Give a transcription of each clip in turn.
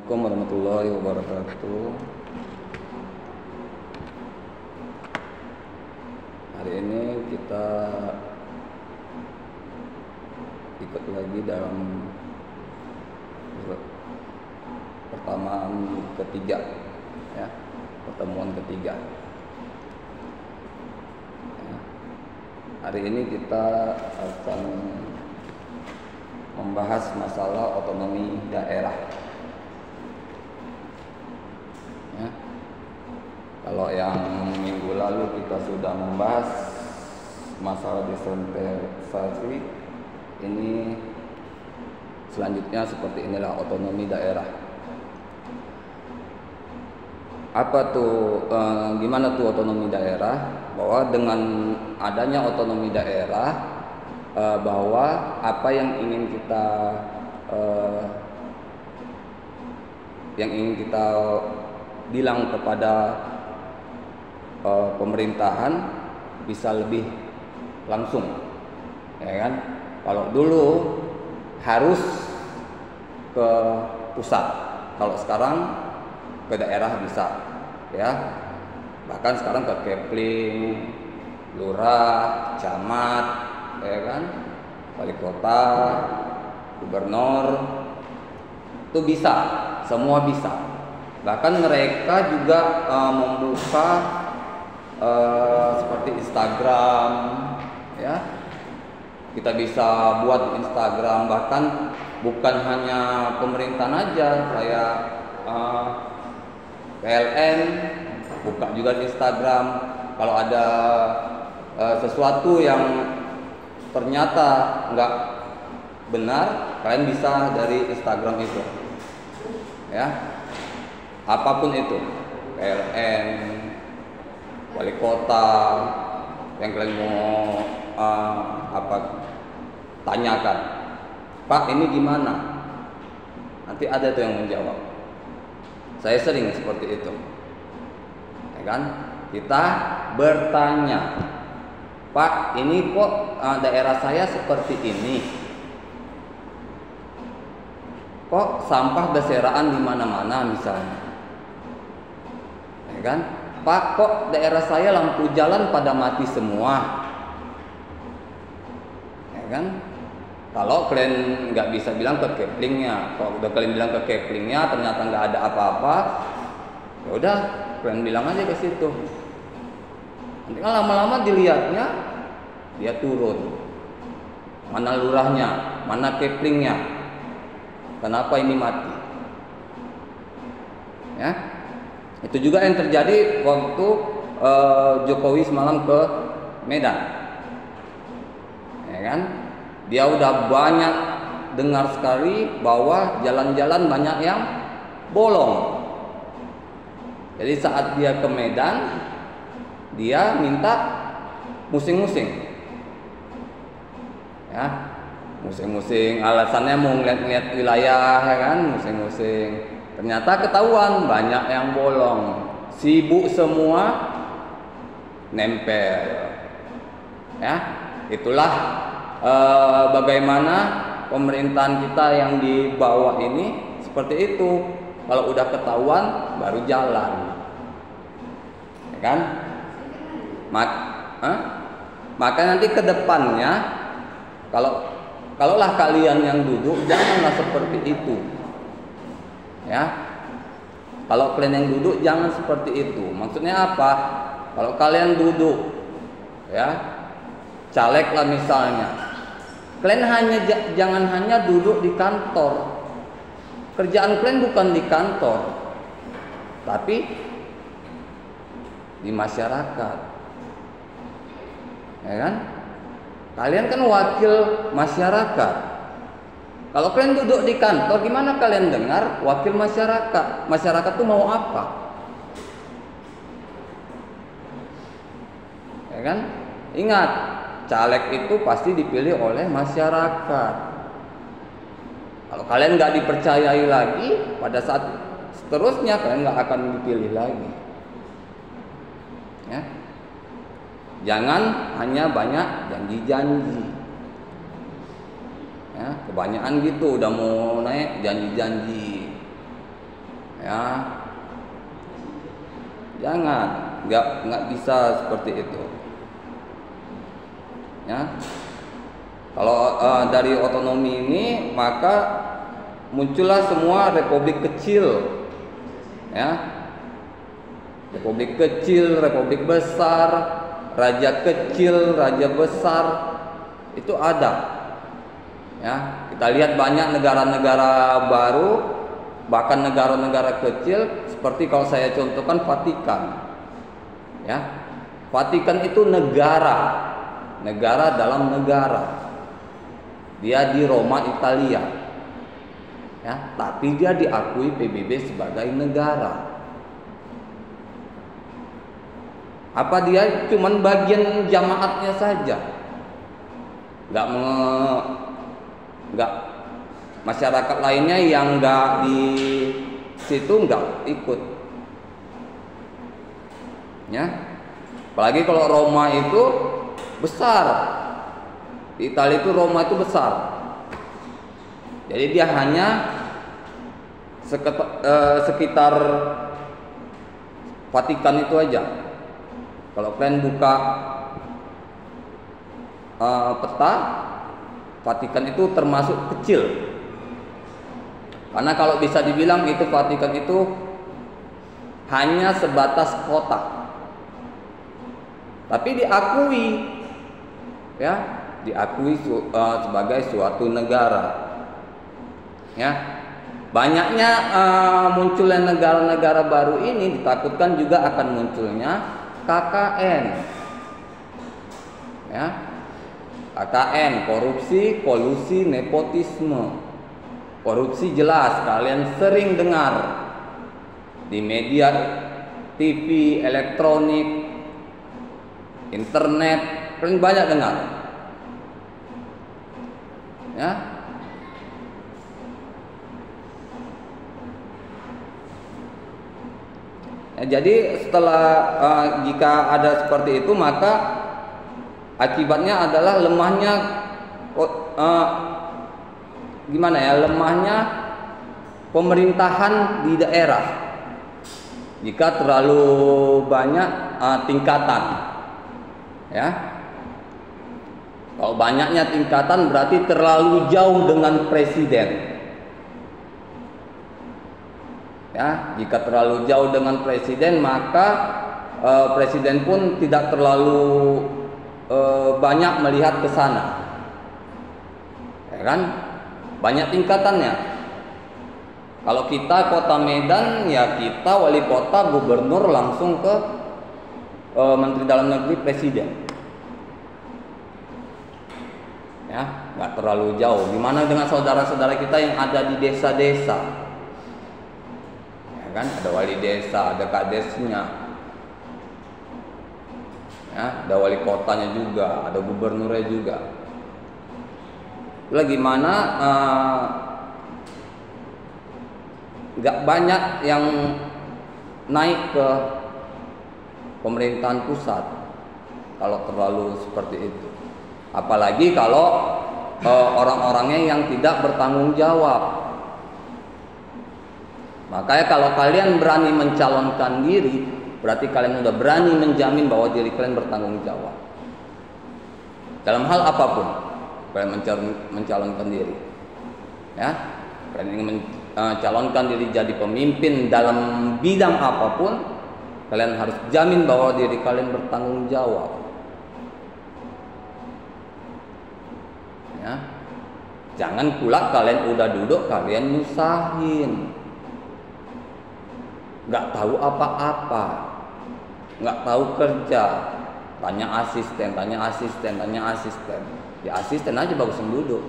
Assalamualaikum warahmatullahi wabarakatuh. Hari ini kita ikut lagi dalam pertemuan ketiga, ya, pertemuan ketiga. Ya. Hari ini kita akan membahas masalah otonomi daerah. Ya. Kalau yang minggu lalu kita sudah membahas masalah desentralisasi, ini selanjutnya seperti inilah otonomi daerah. Apa tuh? Gimana tuh otonomi daerah? Bahwa dengan adanya otonomi daerah, bahwa apa yang ingin kita bilang kepada pemerintahan bisa lebih langsung, ya kan? Kalau dulu harus ke pusat, kalau sekarang ke daerah bisa, ya. Bahkan sekarang ke Kepling, lurah, camat, ya kan, wali kota, gubernur, itu bisa, semua bisa. Bahkan mereka juga membuka seperti Instagram, ya. Kita bisa buat Instagram, bahkan bukan hanya pemerintahan aja, kayak PLN buka juga di Instagram. Kalau ada sesuatu yang ternyata nggak benar, kalian bisa dari Instagram itu, ya. Apapun itu, PLN, wali kota, yang kalian mau tanyakan, Pak ini gimana? Nanti ada tuh yang menjawab. Saya sering seperti itu, ya kan? Kita bertanya, Pak ini kok daerah saya seperti ini, kok sampah berserakan di mana-mana misalnya. Ya kan? Pak, kok daerah saya lampu jalan pada mati semua? Ya kan? Kalau kalian nggak bisa bilang ke Keplingnya, kalau udah kalian bilang ke Keplingnya ternyata nggak ada apa-apa, ya udah kalian bilang aja ke situ. Nanti kan lama-lama dilihatnya dia turun. Mana lurahnya, mana Keplingnya? Kenapa ini mati? Ya. Itu juga yang terjadi waktu Jokowi semalam ke Medan, ya kan? Dia udah banyak dengar sekali bahwa jalan-jalan banyak yang bolong. Jadi saat dia ke Medan, dia minta musing-musing, ya, musing-musing. Alasannya mau ngeliat-ngeliat wilayah, ya kan, musing-musing. Ternyata ketahuan banyak yang bolong, sibuk semua, nempel. Ya, itulah bagaimana pemerintahan kita yang di bawah ini seperti itu. Kalau udah ketahuan baru jalan, ya kan? Maka nanti ke depannya, kalaulah kalian yang duduk, janganlah seperti itu. Ya, kalau kalian yang duduk jangan seperti itu. Maksudnya apa? Kalau kalian duduk, ya, caleg lah misalnya, kalian jangan hanya duduk di kantor. Kerjaan kalian bukan di kantor, tapi di masyarakat, ya kan? Kalian kan wakil masyarakat. Kalau kalian duduk di kantor, gimana kalian dengar wakil masyarakat? Masyarakat tuh mau apa? Ya kan? Ingat, caleg itu pasti dipilih oleh masyarakat. Kalau kalian nggak dipercayai lagi, pada saat seterusnya kalian nggak akan dipilih lagi. Ya. Jangan hanya banyak janji-janji. Ya, kebanyakan gitu, udah mau naik janji-janji. Ya, jangan, nggak bisa seperti itu. Ya, kalau dari otonomi ini maka muncullah semua republik kecil, ya, republik kecil, republik besar, raja kecil, raja besar, itu ada. Ya, kita lihat banyak negara-negara baru, bahkan negara-negara kecil, seperti kalau saya contohkan Vatikan. Ya, Vatikan itu negara dalam negara. Dia di Roma, Italia. Ya, tapi dia diakui PBB sebagai negara. Apa dia cuman bagian jamaatnya saja? Nggak masyarakat lainnya yang nggak di situ nggak ikut. Ya, apalagi kalau Roma itu besar. Di Italia itu Roma itu besar. Jadi dia hanya sekitar Vatikan itu aja. Kalau kalian buka peta, Vatikan itu termasuk kecil. Karena kalau bisa dibilang itu Vatikan itu hanya sebatas kota. Tapi diakui, ya, diakui sebagai suatu negara. Ya, banyaknya munculnya negara-negara baru ini ditakutkan juga akan munculnya KKN. Ya, KKN, korupsi, kolusi, nepotisme. Korupsi jelas kalian sering dengar di media TV, elektronik, internet, kalian banyak dengar. Ya. Jadi setelah jika ada seperti itu, maka akibatnya adalah lemahnya lemahnya pemerintahan di daerah. Jika terlalu banyak tingkatan, ya, kalau banyaknya tingkatan berarti terlalu jauh dengan presiden. Ya, jika terlalu jauh dengan presiden, maka presiden pun tidak terlalu banyak melihat ke sana. Ya kan? Banyak tingkatannya. Kalau kita Kota Medan, ya kita wali kota, gubernur, langsung ke Menteri Dalam Negeri, presiden. Ya, nggak terlalu jauh. Gimana dengan saudara-saudara kita yang ada di desa-desa? Kan ada wali desa, ada kadesnya, ya, ada wali kotanya juga, ada gubernurnya juga. Itulah gimana nggak banyak yang naik ke pemerintahan pusat kalau terlalu seperti itu. Apalagi kalau orang-orangnya yang tidak bertanggung jawab. Makanya kalau kalian berani mencalonkan diri, berarti kalian sudah berani menjamin bahwa diri kalian bertanggung jawab. Dalam hal apapun, kalian mencalonkan diri. Ya, kalian ingin mencalonkan diri jadi pemimpin dalam bidang apapun, kalian harus jamin bahwa diri kalian bertanggung jawab. Ya, jangan pula kalian udah duduk, kalian nyusahin. Nggak tahu apa-apa, nggak tahu kerja, tanya asisten. Ya asisten aja bagusan duduk,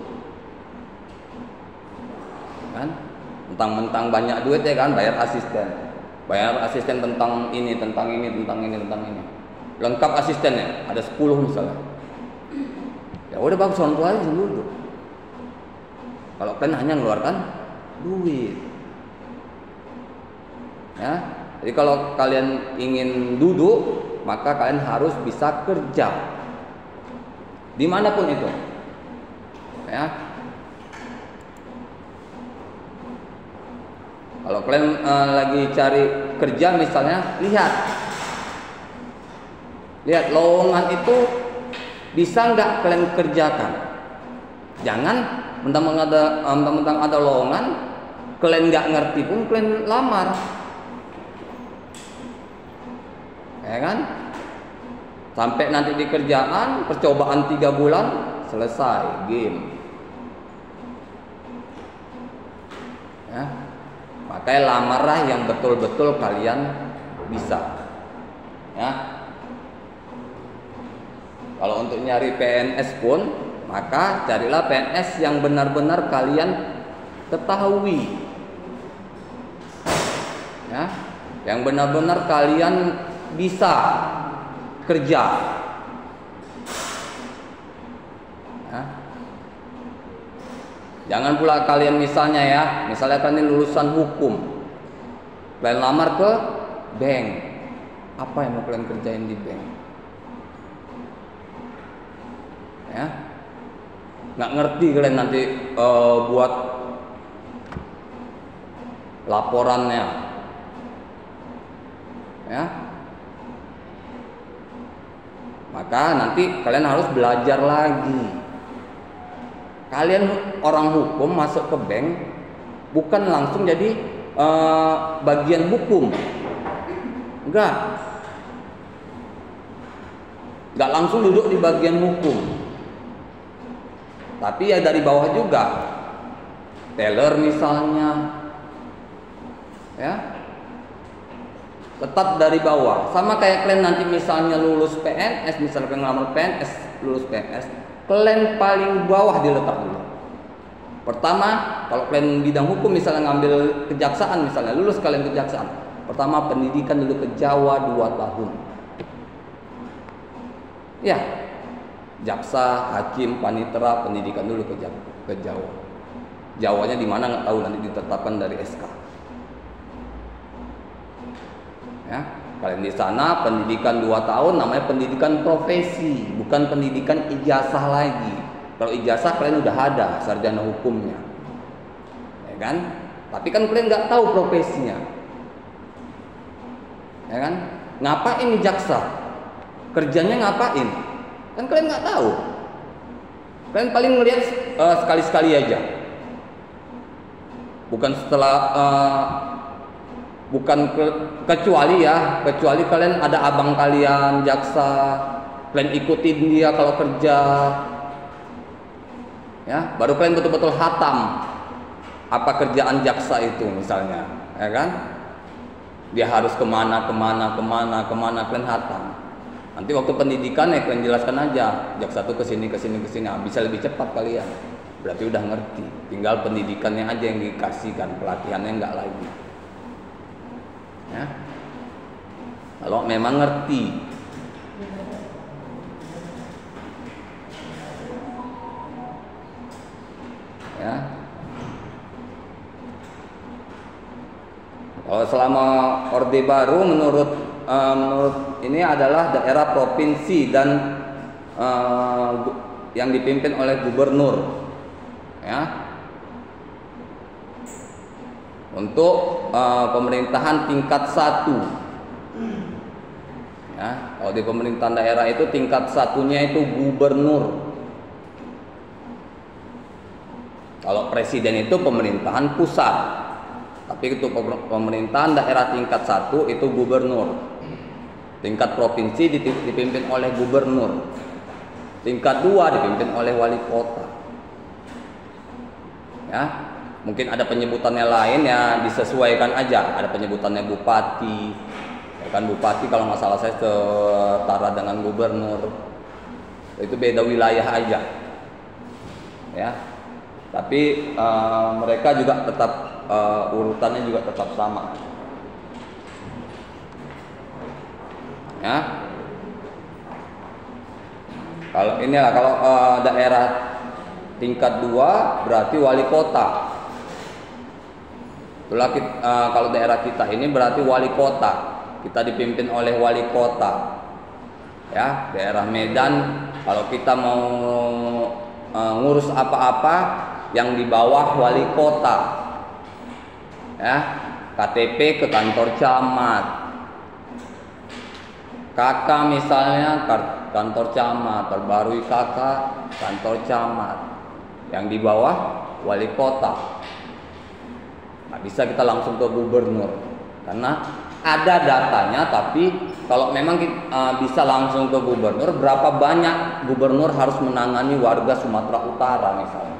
kan? Mentang-mentang banyak duit ya kan, bayar asisten tentang ini, lengkap asistennya, ada 10 misalnya. Ya udah bagus, orang tua aja duduk. Kalau kalian hanya mengeluarkan duit. Ya, jadi kalau kalian ingin duduk, maka kalian harus bisa kerja dimanapun itu. Ya, Kalau kalian lagi cari kerja misalnya, lihat lowongan itu bisa nggak kalian kerjakan. Jangan mentang-mentang ada lowongan, kalian nggak ngerti pun kalian lamar, ya kan? Sampai nanti di kerjaan percobaan 3 bulan selesai game. Ya, makanya lamarlah yang betul-betul kalian bisa. Ya, kalau untuk nyari PNS pun, maka carilah PNS yang benar-benar kalian ketahui, ya, yang benar-benar kalian bisa kerja. Ya. Jangan pula kalian misalnya kalian lulusan hukum, kalian lamar ke bank, apa yang mau kalian kerjain di bank? Ya, nggak ngerti kalian nanti buat laporannya, ya. Maka nanti kalian harus belajar lagi. Kalian orang hukum masuk ke bank bukan langsung jadi bagian hukum, enggak langsung duduk di bagian hukum, tapi ya dari bawah juga, teller misalnya, ya, tetap dari bawah. Sama kayak kalian nanti misalnya lulus PNS, misalnya kalian ngelamar PNS, lulus PNS, kalian paling bawah diletak dulu. Pertama, kalau kalian bidang hukum misalnya ngambil kejaksaan, misalnya lulus kalian kejaksaan, pertama pendidikan dulu ke Jawa 2 tahun. Ya, jaksa, hakim, panitera, pendidikan dulu ke Jawa. Jawanya di mana nggak tahu, nanti ditetapkan dari SK. Ya, kalian di sana pendidikan 2 tahun, namanya pendidikan profesi, bukan pendidikan ijazah lagi. Kalau ijazah kalian udah ada sarjana hukumnya, ya kan? Tapi kan kalian nggak tahu profesinya, ya kan? Ngapain jaksa? Kerjanya ngapain? Kan kalian nggak tahu. Kalian paling ngelihat sekali-sekali aja, bukan setelah. Kecuali kalian ada abang kalian jaksa, kalian ikutin dia kalau kerja, ya, baru kalian betul-betul hatam apa kerjaan jaksa itu misalnya, ya kan? Dia harus kemana, kalian hatam. Nanti waktu pendidikan ya kalian jelaskan aja, jaksa tuh kesini, bisa lebih cepat kalian. Berarti udah ngerti, tinggal pendidikannya aja yang dikasihkan, pelatihannya enggak lagi. Ya, kalau memang ngerti, ya. Kalau selama Orde Baru menurut ini adalah daerah provinsi dan yang dipimpin oleh gubernur, ya. Untuk pemerintahan tingkat 1, ya, kalau di pemerintahan daerah itu tingkat 1-nya itu gubernur. Kalau presiden itu pemerintahan pusat, tapi itu pemerintahan daerah tingkat 1 itu gubernur. Tingkat provinsi dipimpin oleh gubernur. Tingkat 2 dipimpin oleh wali kota. Ya. Mungkin ada penyebutannya lain, ya disesuaikan aja. Ada penyebutannya bupati, ya kan, bupati kalau nggak salah saya setara dengan gubernur. Itu beda wilayah aja, ya. Tapi mereka juga tetap urutannya juga tetap sama, ya. Kalau inilah kalau daerah tingkat 2 berarti wali kota. Kalau daerah kita ini berarti wali kota, kita dipimpin oleh wali kota, ya. Daerah Medan kalau kita mau ngurus apa-apa yang di bawah wali kota, ya. KTP ke kantor camat. KK misalnya kantor camat, perbarui KK kantor camat. Yang di bawah wali kota. Nggak bisa kita langsung ke gubernur karena ada datanya, tapi kalau memang bisa langsung ke gubernur, berapa banyak gubernur harus menangani warga Sumatera Utara misalnya.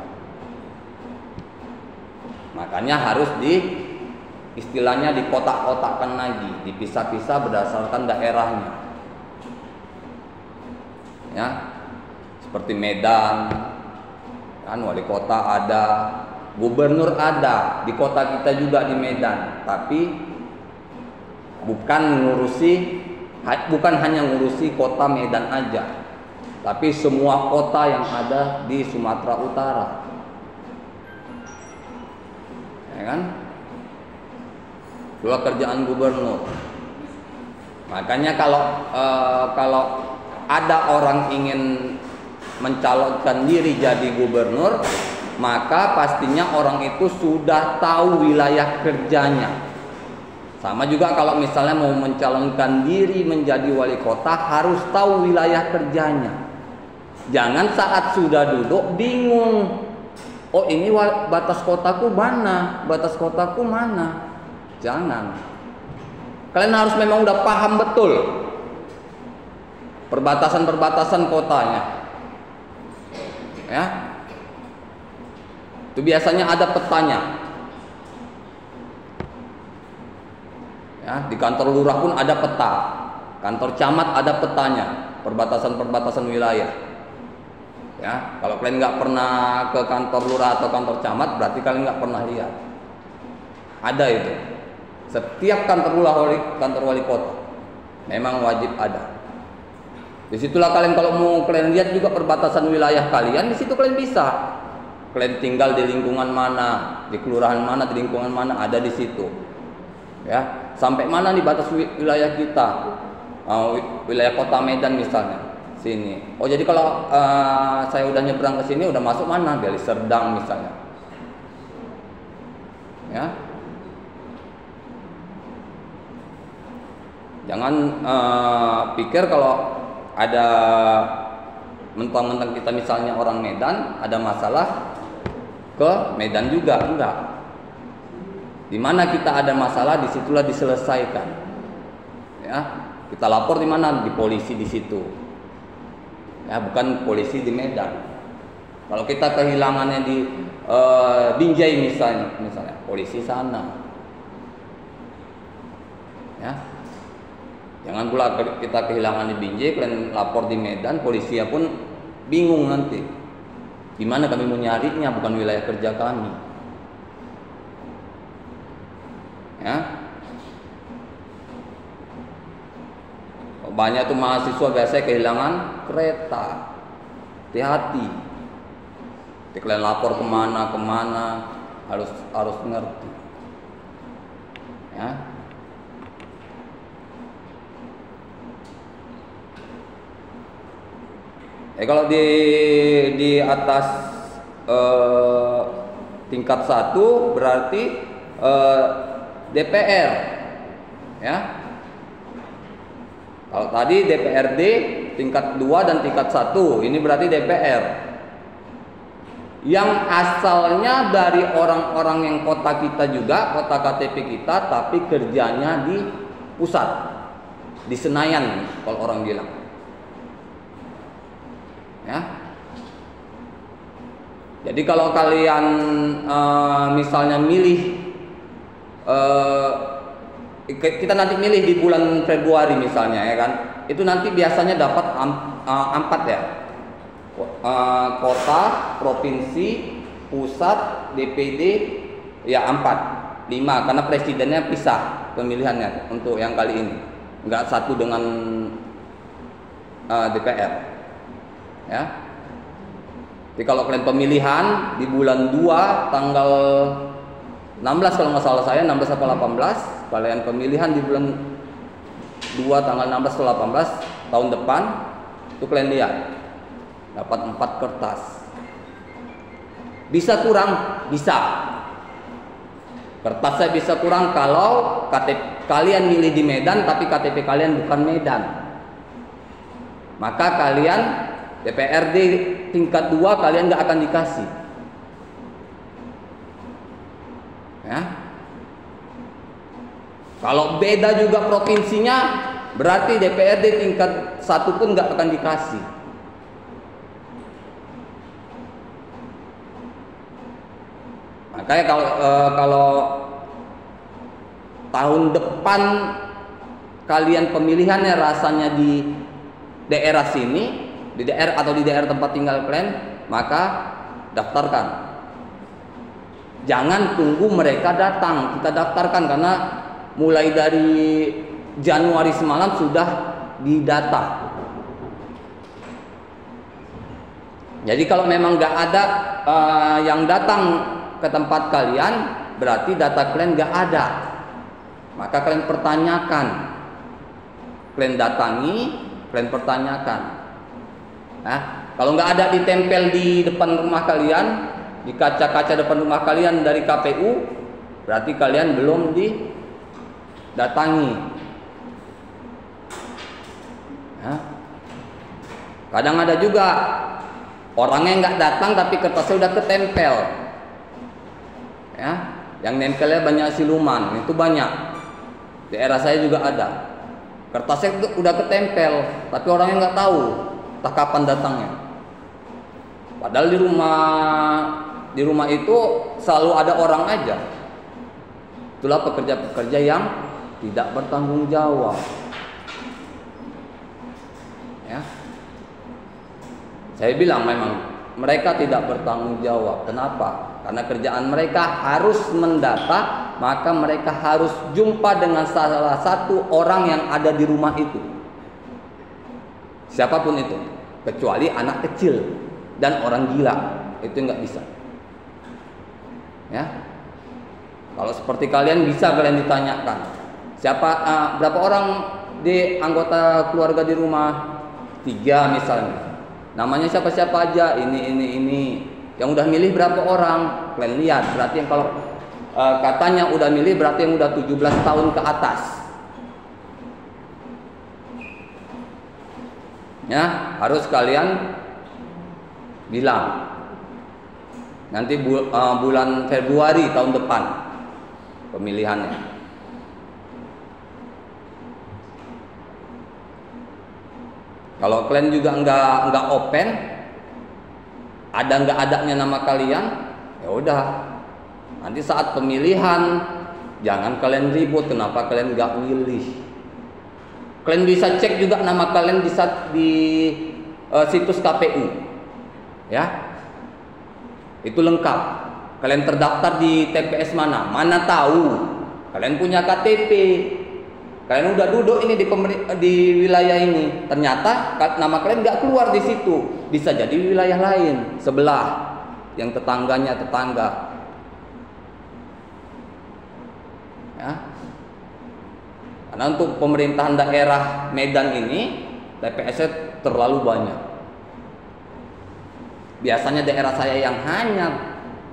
Makanya harus istilahnya dikotak-kotakkan lagi, dipisah-pisah berdasarkan daerahnya. Ya, seperti Medan, kan wali kota ada, gubernur ada, di kota kita juga di Medan, tapi bukan hanya ngurusi kota Medan aja, tapi semua kota yang ada di Sumatera Utara, ya kan? Itulah kerjaan gubernur. Makanya kalau ada orang ingin mencalonkan diri jadi gubernur, maka pastinya orang itu sudah tahu wilayah kerjanya. Sama juga kalau misalnya mau mencalonkan diri menjadi wali kota, harus tahu wilayah kerjanya. Jangan saat sudah duduk bingung. Oh, ini batas kotaku mana? Batas kotaku mana? Jangan. Kalian harus memang udah paham betul perbatasan-perbatasan kotanya. Ya. Itu biasanya ada petanya. Ya, di kantor lurah pun ada peta. Kantor camat ada petanya, perbatasan-perbatasan wilayah. Ya, kalau kalian nggak pernah ke kantor lurah atau kantor camat, berarti kalian nggak pernah lihat. Ada itu. Setiap kantor lurah, kantor wali kota memang wajib ada. Disitulah kalian kalau mau kalian lihat juga perbatasan wilayah kalian, di situ kalian bisa. Kalian tinggal di lingkungan mana, di kelurahan mana, di lingkungan mana, ada di situ. Ya, sampai mana nih batas wilayah kita? Wilayah kota Medan misalnya, sini. Oh, jadi kalau saya udah nyebrang ke sini, udah masuk mana? Deli Serdang misalnya. Ya. Jangan pikir kalau ada mentang-mentang kita misalnya orang Medan, ada masalah ke Medan juga, enggak. Di mana kita ada masalah, disitulah diselesaikan. Ya, kita lapor di mana? Di polisi di situ. Ya, bukan polisi di Medan. Kalau kita kehilangannya di Binjai misalnya, polisi sana. Ya. Jangan pula kita kehilangan di Binjai, kalian lapor di Medan, polisi pun bingung nanti. Di mana kami mau nyarinya, bukan wilayah kerja kami. Ya. Banyak tuh mahasiswa biasanya kehilangan kereta. Hati-hati. Jadi kalian lapor kemana harus ngerti. Ya. Kalau di atas tingkat 1 berarti DPR, ya. Kalau tadi DPRD tingkat 2 dan tingkat 1, ini berarti DPR. Yang asalnya dari orang-orang yang kota kita juga, kota KTP kita, tapi kerjanya di pusat, di Senayan kalau orang bilang. Ya. Jadi kalau kalian misalnya milih, kita nanti milih di bulan Februari misalnya, ya kan, itu nanti biasanya dapat 4 ya, kota, provinsi, pusat, DPD, ya 4, 5 karena presidennya pisah pemilihannya untuk yang kali ini, nggak satu dengan DPR. Ya. Jadi kalau kalian pemilihan di bulan 2 tanggal 16 kalau nggak salah saya, 16 atau 18, kalian pemilihan di bulan 2 tanggal 16 atau 18 tahun depan, itu kalian lihat dapat 4 kertas. Bisa kurang, bisa. Kertasnya bisa kurang kalau KTP kalian milih di Medan tapi KTP kalian bukan Medan. Maka kalian DPRD tingkat 2 kalian nggak akan dikasih. Ya. Kalau beda juga provinsinya, berarti DPRD tingkat 1 pun nggak akan dikasih. Makanya kalau tahun depan kalian pemilihannya rasanya di daerah sini, di daerah atau di daerah tempat tinggal kalian, maka daftarkan. Jangan tunggu mereka datang, kita daftarkan, karena mulai dari Januari semalam sudah didata. Jadi kalau memang nggak ada yang datang ke tempat kalian, berarti data kalian nggak ada. Maka kalian pertanyakan, kalian datangi, kalian pertanyakan. Nah, kalau nggak ada ditempel di depan rumah kalian, di kaca-kaca depan rumah kalian dari KPU, berarti kalian belum didatangi. Nah, kadang ada juga orangnya nggak datang tapi kertasnya udah ketempel. Ya, yang nempelnya banyak siluman, itu banyak. Daerah saya juga ada. Kertasnya itu udah ketempel, tapi orangnya nggak tahu entah kapan datangnya. Padahal di rumah itu selalu ada orang aja. Itulah pekerja-pekerja yang tidak bertanggung jawab. Ya. Saya bilang memang mereka tidak bertanggung jawab. Kenapa? Karena kerjaan mereka harus mendata, maka mereka harus jumpa dengan salah satu orang yang ada di rumah itu. Siapapun itu, kecuali anak kecil dan orang gila, itu nggak bisa. Ya, kalau seperti kalian bisa kalian ditanyakan, berapa orang di anggota keluarga di rumah? 3 misalnya. Namanya siapa-siapa aja, ini. Yang udah milih berapa orang? Kalian lihat, berarti yang kalau katanya udah milih berarti yang udah 17 tahun ke atas. Ya, harus kalian bilang. Nanti bulan Februari tahun depan pemilihannya. Kalau kalian juga nggak open, ada nggak adanya nama kalian, ya udah. Nanti saat pemilihan jangan kalian ribut kenapa kalian nggak milih. Kalian bisa cek juga nama kalian di situs KPU, ya. Itu lengkap. Kalian terdaftar di TPS mana tahu. Kalian punya KTP. Kalian udah duduk ini di wilayah ini. Ternyata nama kalian nggak keluar di situ. Bisa jadi wilayah lain sebelah, yang tetangga. Ya. Karena untuk pemerintahan daerah Medan ini TPS-nya terlalu banyak. Biasanya daerah saya yang hanya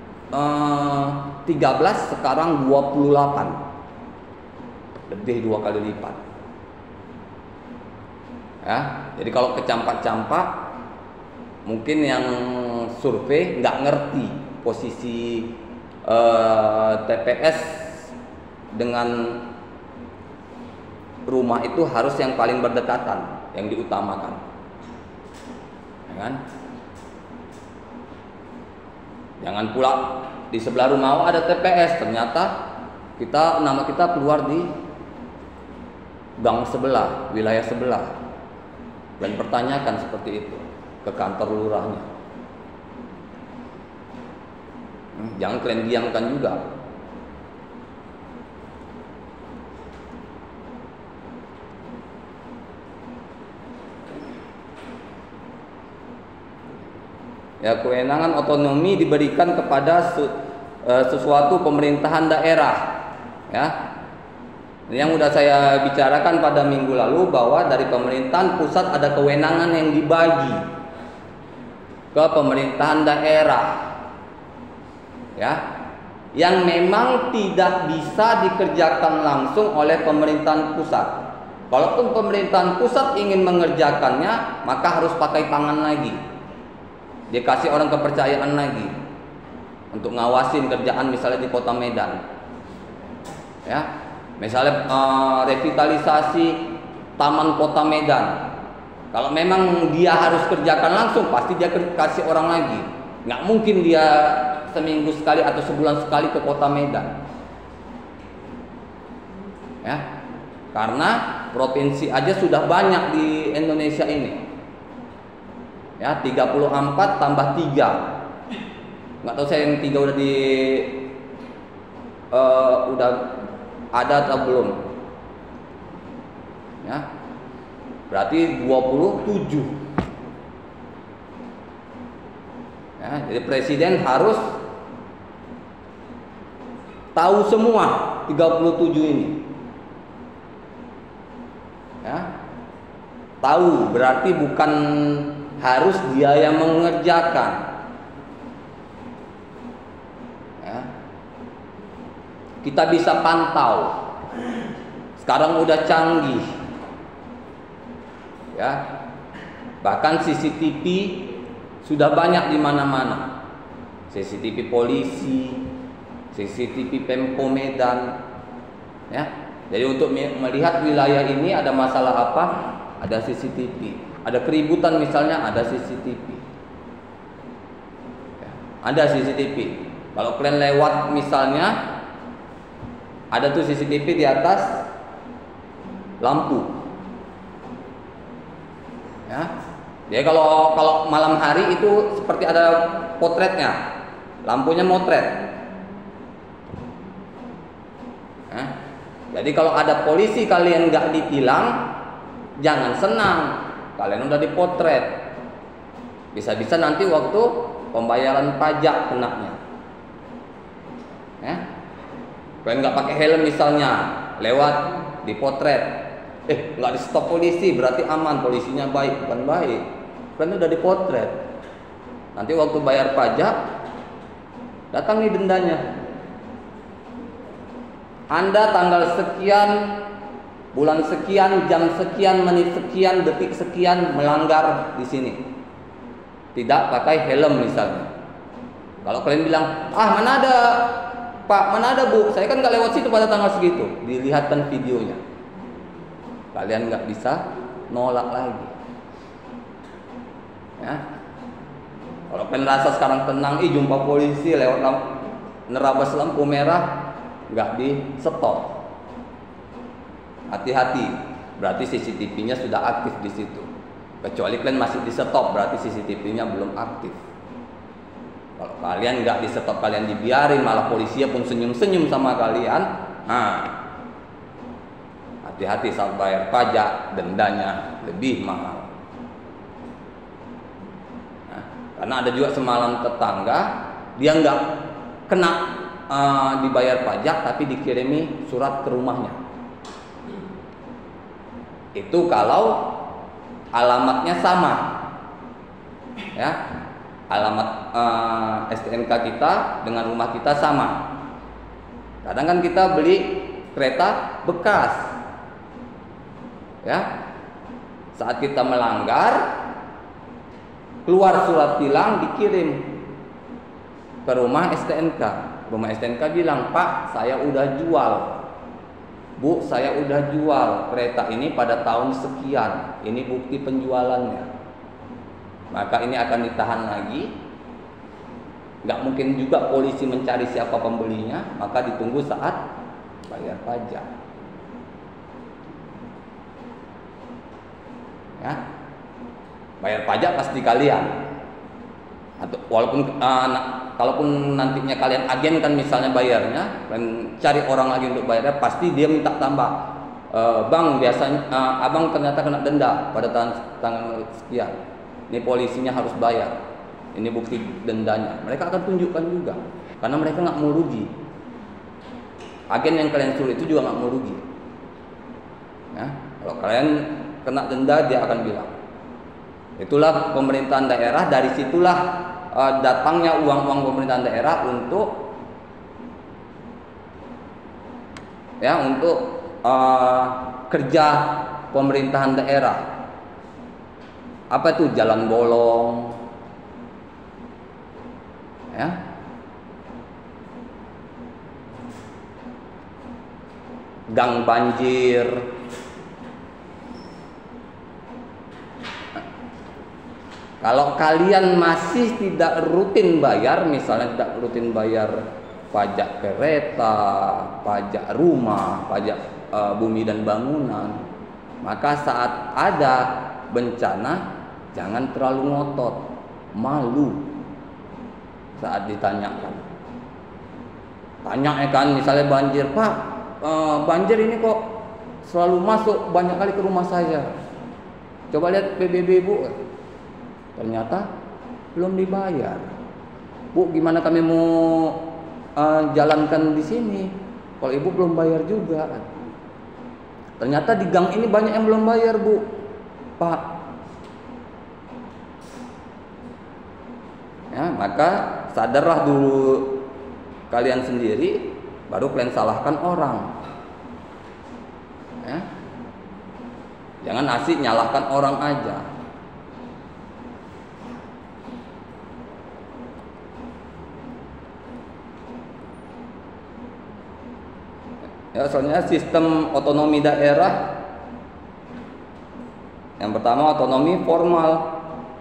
13 sekarang 28, lebih 2 kali lipat. Ya, jadi kalau kecampak-campak, mungkin yang survei nggak ngerti posisi TPS dengan rumah itu harus yang paling berdekatan, yang diutamakan, ya kan? Jangan pula di sebelah rumah ada TPS, ternyata nama kita keluar di gang sebelah, wilayah sebelah, dan pertanyakan seperti itu ke kantor lurahnya. Jangan kalian diamkan juga. Ya, kewenangan otonomi diberikan kepada sesuatu pemerintahan daerah. Ya, yang sudah saya bicarakan pada minggu lalu bahwa dari pemerintahan pusat ada kewenangan yang dibagi ke pemerintahan daerah. Ya, yang memang tidak bisa dikerjakan langsung oleh pemerintahan pusat. Kalaupun pemerintahan pusat ingin mengerjakannya, maka harus pakai tangan lagi. Dikasih orang kepercayaan lagi untuk ngawasin kerjaan misalnya di Kota Medan. Ya, misalnya revitalisasi Taman Kota Medan. Kalau memang dia harus kerjakan langsung, pasti dia kasih orang lagi. Nggak mungkin dia seminggu sekali atau sebulan sekali ke Kota Medan. Ya, karena provinsi aja sudah banyak di Indonesia ini. Ya, 34 tambah 3. Nggak tahu saya yang 3 udah ada atau belum. Ya. Berarti 27. Ya, jadi presiden harus tahu semua 37 ini. Ya. Tahu berarti bukan harus dia yang mengerjakan. Ya. Kita bisa pantau. Sekarang udah canggih. Ya. Bahkan CCTV sudah banyak di mana-mana. CCTV polisi, CCTV Pemko Medan. Ya. Jadi untuk melihat wilayah ini ada masalah apa, ada CCTV. Ada keributan misalnya, ada CCTV. Ya. Ada CCTV. Kalau kalian lewat misalnya, ada tuh CCTV di atas lampu. Ya. Jadi kalau malam hari itu seperti ada potretnya, lampunya motret. Ya. Jadi kalau ada polisi kalian nggak ditilang, jangan senang, kalian udah dipotret. Bisa-bisa nanti waktu pembayaran pajak kenanya. Ya. Kalian nggak pakai helm misalnya, lewat dipotret. Nggak di stop polisi, berarti aman, polisinya baik, bukan baik. Kalian udah dipotret. Nanti waktu bayar pajak, datang nih dendanya. Anda tanggal sekian, bulan sekian, jam sekian, menit sekian, detik sekian melanggar di sini. Tidak pakai helm misalnya. Kalau kalian bilang, mana ada Pak, mana ada Bu, saya kan nggak lewat situ pada tanggal segitu. Dilihatkan videonya. Kalian nggak bisa nolak lagi. Ya. Kalau kalian rasa sekarang tenang, jumpa polisi lewat nerabas lampu merah, nggak di stop. Hati-hati, berarti CCTV-nya sudah aktif di situ. Kecuali kalian masih di stop, berarti CCTV-nya belum aktif. Kalau kalian nggak di stop, kalian dibiarin, malah polisinya pun senyum-senyum sama kalian. Hati-hati saat bayar pajak, dendanya lebih mahal. Karena ada juga semalam tetangga, dia nggak kena dibayar pajak, tapi dikirimi surat ke rumahnya. Itu kalau alamatnya sama, ya, alamat STNK kita dengan rumah kita sama. Kadang kan kita beli kereta bekas, ya, saat kita melanggar, keluar surat tilang, dikirim ke rumah STNK. Rumah STNK bilang, Pak, saya udah jual, Bu, saya udah jual kereta ini pada tahun sekian, ini bukti penjualannya. Maka ini akan ditahan lagi. Nggak mungkin juga polisi mencari siapa pembelinya, maka ditunggu saat bayar pajak. Ya, bayar pajak pasti kalian. Atau walaupun kalaupun nantinya kalian agenkan misalnya bayarnya, dan cari orang lagi untuk bayarnya, pasti dia minta tambah. Bang, biasanya abang ternyata kena denda pada tanggal sekian. Ini polisinya harus bayar. Ini bukti dendanya. Mereka akan tunjukkan juga, karena mereka nggak mau rugi. Agen yang kalian suruh itu juga nggak mau rugi. Ya, kalau kalian kena denda, dia akan bilang. Itulah pemerintahan daerah. Dari situlah datangnya uang-uang pemerintahan daerah untuk ya untuk kerja pemerintahan daerah. Apa itu jalan bolong, ya, gang banjir. Kalau kalian masih tidak rutin bayar, misalnya tidak rutin bayar pajak kereta, pajak rumah, pajak bumi dan bangunan, maka saat ada bencana jangan terlalu ngotot, malu saat ditanyakan. Tanya kan, misalnya banjir, Pak, banjir ini kok selalu masuk banyak kali ke rumah saya. Coba lihat PBB Bu, ternyata belum dibayar. Bu, gimana kami mau jalankan di sini kalau ibu belum bayar juga? Ternyata di gang ini banyak yang belum bayar Bu, Pak. Ya, maka sadarlah dulu kalian sendiri, baru kalian salahkan orang. Ya. Jangan asik nyalahkan orang aja. Ya, soalnya sistem otonomi daerah, yang pertama otonomi formal.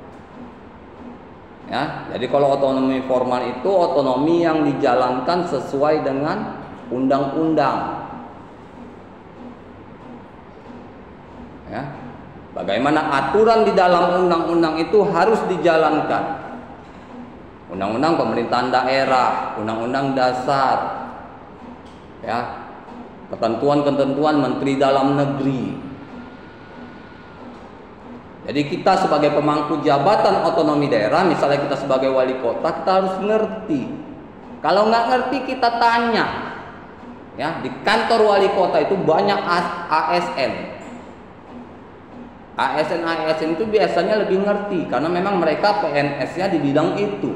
Ya, jadi kalau otonomi formal itu otonomi yang dijalankan sesuai dengan undang-undang. Ya, bagaimana aturan di dalam undang-undang itu harus dijalankan. Undang-undang pemerintahan daerah, undang-undang dasar, ya, ketentuan-ketentuan Menteri Dalam Negeri. Jadi kita sebagai pemangku jabatan otonomi daerah, misalnya kita sebagai wali kota, kita harus ngerti. Kalau nggak ngerti kita tanya. Ya, di kantor wali kota itu banyak ASN. ASN itu biasanya lebih ngerti karena memang mereka PNS-nya di bidang itu.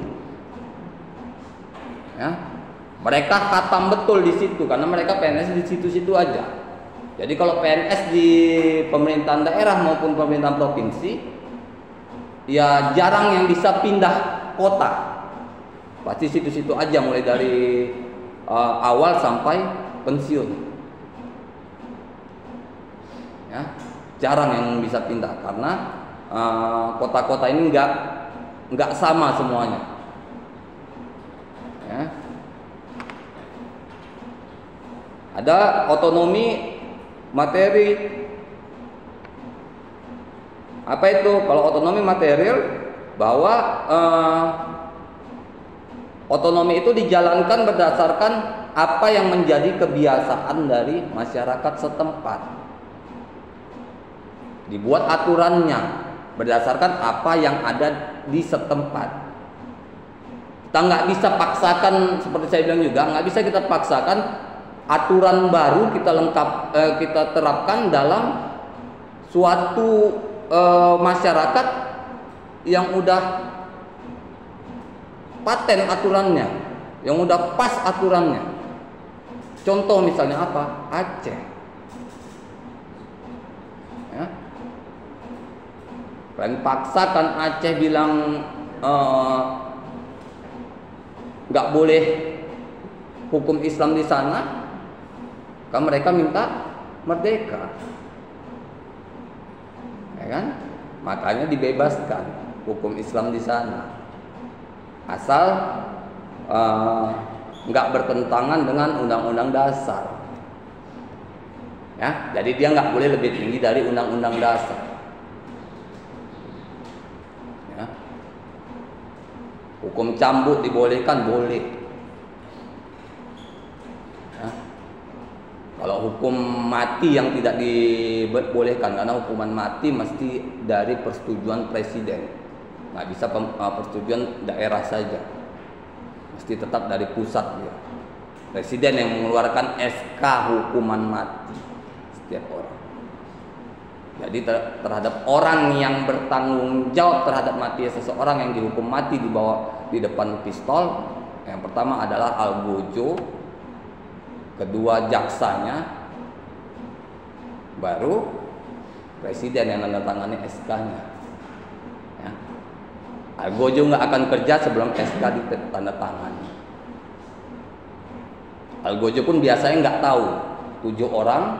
Ya. Mereka khatam betul di situ karena mereka PNS di situ-situ aja. Jadi kalau PNS di pemerintahan daerah maupun pemerintahan provinsi, ya jarang yang bisa pindah kota. Pasti situ-situ aja mulai dari awal sampai pensiun. Ya, jarang yang bisa pindah karena kota-kota ini nggak sama semuanya. Ya. Ada otonomi materi. Apa itu? Kalau otonomi material, bahwa otonomi itu dijalankan berdasarkan apa yang menjadi kebiasaan dari masyarakat setempat. Dibuat aturannya berdasarkan apa yang ada di setempat. Kita nggak bisa paksakan, seperti saya bilang juga, nggak bisa kita paksakan aturan baru kita terapkan dalam suatu masyarakat yang udah paten aturannya, yang udah pas aturannya. Contoh misalnya apa? Aceh. Ya. Kalian paksakan Aceh bilang nggak boleh hukum Islam di sana. Kan mereka minta merdeka, ya kan? Makanya dibebaskan hukum Islam di sana, asal nggak bertentangan dengan undang-undang dasar. Ya, jadi dia nggak boleh lebih tinggi dari undang-undang dasar. Ya. Hukum cambuk dibolehkan, boleh. Kalau hukum mati yang tidak dibolehkan, karena hukuman mati mesti dari persetujuan presiden, nggak bisa persetujuan daerah saja, mesti tetap dari pusat ya. Presiden yang mengeluarkan SK hukuman mati setiap orang. Jadi terhadap orang yang bertanggung jawab terhadap mati seseorang yang dihukum mati di depan pistol, yang pertama adalah Algojo, kedua jaksanya, baru presiden yang menandatangani SK-nya. Ya. Algojo nggak akan kerja sebelum SK ditandatangani. Algojo pun biasanya nggak tahu 7 orang